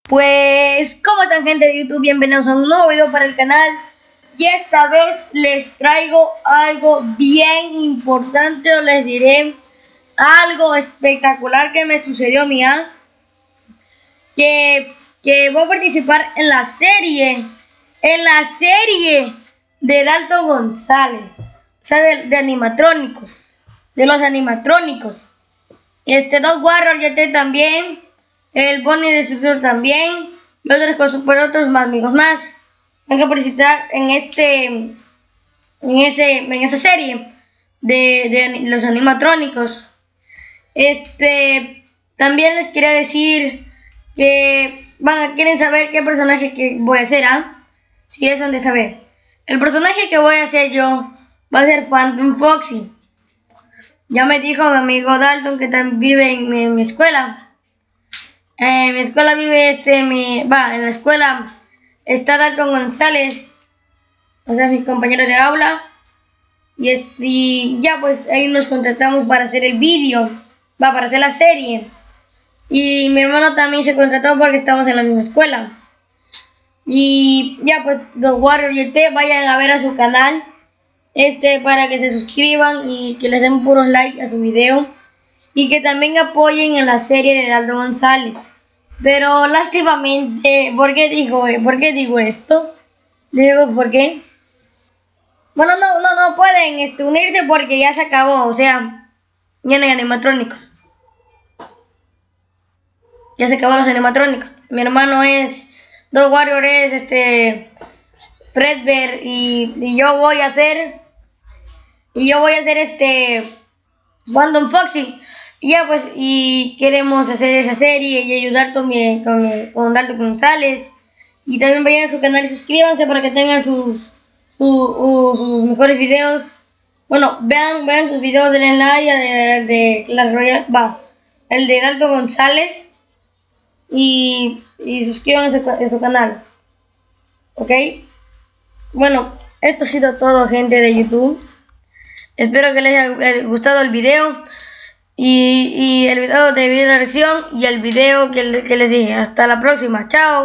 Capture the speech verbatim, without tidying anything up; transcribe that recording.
Pues, ¿cómo están, gente de YouTube? Bienvenidos a un nuevo video para el canal. Y esta vez les traigo algo bien importante, o les diré algo espectacular que me sucedió, mía. Que, que voy a participar en la serie, en la serie de Dalton González. O sea, de, de animatrónicos, de los animatrónicos. Este, Dos Warriors Y T también. El Bonnie de Future también. Y otros con super otros más amigos más. Van a participar en este. En ese. En esa serie. De, de los animatrónicos. Este. También les quería decir. Que. Van a, quieren saber qué personaje que voy a hacer, ¿ah? Si es donde saber. El personaje que voy a hacer yo. Va a ser Phantom Foxy. Ya me dijo mi amigo Dalton, que también vive en mi, en mi escuela. En mi escuela vive este, mi, va, en la escuela está Dalton González, o sea, mis compañeros de aula, y, este, y ya pues ahí nos contratamos para hacer el vídeo, va, para hacer la serie, y mi hermano también se contrató porque estamos en la misma escuela, y ya pues Dos Warriors Y T, vayan a ver a su canal, este, para que se suscriban y que les den puros likes a su video. Y que también apoyen en la serie de Dalton González. Pero lástimamente, ¿por qué digo, ¿por qué digo esto? Digo, ¿por qué? Bueno, no, no, no pueden este, unirse porque ya se acabó. O sea, ya no hay animatrónicos. Ya se acabó los animatrónicos. Mi hermano es Dos Warriors, es este Fredbear y, y yo voy a hacer y yo voy a hacer este Phantom Foxy. Y ya pues, y queremos hacer esa serie y ayudar con, mi, con, mi, con Dalton González. Y también vayan a su canal y suscríbanse para que tengan sus, su, uh, sus mejores videos. Bueno, vean, vean sus videos del área de, de las Royal, va, el de Dalton González. Y, y suscríbanse a su canal. Ok. Bueno, esto ha sido todo, gente de YouTube. Espero que les haya gustado el video. Y, y el video de video reacción y el video que, que les dije. Hasta la próxima. Chao.